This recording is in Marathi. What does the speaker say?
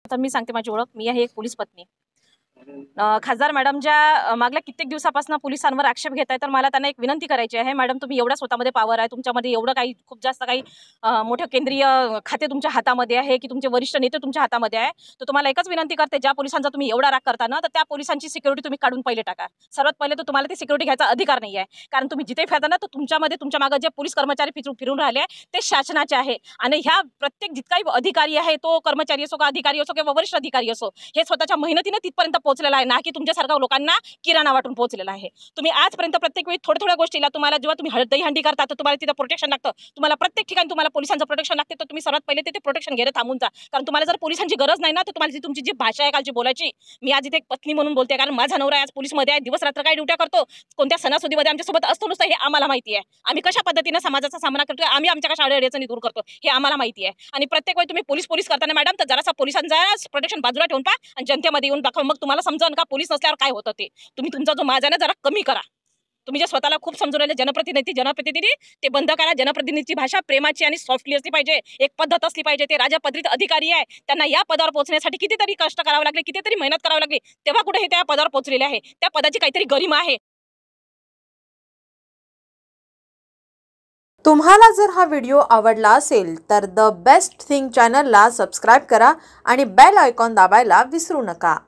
तर मी सांगते माझी ओळख. मी आहे एक पोलीस पत्नी. खासदार मॅडम ज्या मागल्या कित्येक दिवसापासून पोलिसांवर आक्षेप घेत आहे, तर मला त्यांना एक विनंती करायची आहे. मॅडम, तुम्ही एवढा स्वतःमध्ये पॉवर आहे, तुमच्यामध्ये एवढं काही खूप जास्त काही मोठं केंद्रीय खाते तुमच्या हातामध्ये आहे की तुमचे वरिष्ठ नेते तुमच्या हातामध्ये आहे. तर तुम्हाला एकच विनंती करते, ज्या पोलिसांचा तुम्ही एवढा राग करता ना, तर त्या पोलिसांची सिक्युरिटी तुम्ही काढून पहिले टाका. सर्वात पहिले तर तुम्हाला ती सिक्युरिटी घ्यायचा अधिकार नाही आहे. कारण तुम्ही जिथे फिरता ना, तर तुमच्यामध्ये तुमच्या मागे जे पोलीस कर्मचारी फिरून राहिले ते शासनाचे आहे. आणि ह्या प्रत्येक जितकाही अधिकारी आहे, तो कर्मचारी असो का अधिकारी असो किंवा वरिष्ठ अधिकारी असो, हे स्वतःच्या मेहनतीने तिथपर्यंत पोहोचलेला आहे ना, की तुमच्यासारख्या लोकांना किराणा वाटून पोहोचलेला आहे. तुम्ही आजपर्यंत प्रत्येक वेळी थोड्या गोष्टीला तुम्हाला जेव्हा तुम्ही दहीहंडी करता तर तुम्हाला तिथं प्रोटेक्शन लागतं. तुम्हाला प्रत्येक ठिकाणी तुम्हाला पोलिसांचं प्रोटेक्शन लागते, तर तुम्ही सर्वात पहिले ते प्रोटेक्शन घ्यायला थांबून जा. कारण तुम्हाला जर पोलिसांची गरज नाही ना, तर तुम्हाला तुमची जी भाषा आहे कालची बोलायची, मी आज इथे एक पत्नी म्हणून बोलते, कारण माझा नवरा आज पोलीसमध्ये आहे, दिवस रात्र काय ड्युट्या करतो, कोणत्या सणासुदीमध्ये आमच्यासोबत असतो नुसतं, हे आम्हाला माहिती आहे. आम्ही कशा पद्धतीने समाजाचा सामना करतोय, आम्ही आमच्या कशा अडचणी दूर करतो, हे आम्हाला माहिती आहे. आणि प्रत्येक वेळी तुम्ही पोलीस करताना मॅडम, तर जरासा पोलिसांचा प्रोटेक्शन बाजूला ठेवून पहा आणि जनतेमध्ये येऊन दाखवा, मग तुम्हाला समजेल का पोलीस नसल्यावर काय होतं ते. तुम्ही तुमचा जो माझा ना जरा कमी करा. तुम्ही जे स्वतःला खूप समजून राहिले जनप्रतिनिधी ते बंद करा. जनप्रतिनिधीची भाषा प्रेमाची आणि सॉफ्टली असली पाहिजे, एक पद्धत असली पाहिजे. ते राजपत्रित अधिकारी आहे, त्यांना या पदावर पोहोचण्यासाठी कितीतरी कष्ट करावे लागले, कितीतरी मेहनत करावी लागली, तेव्हा कुठे हे त्या पदावर पोहोचलेले आहे. त्या पदाची काहीतरी गरिमा आहे. तुम्हाला जर हा व्हिडिओ आवडला असेल तर द बेस्ट थिंग चॅनलला सबस्क्राईब करा आणि बेल आयकॉन दाबायला विसरू नका.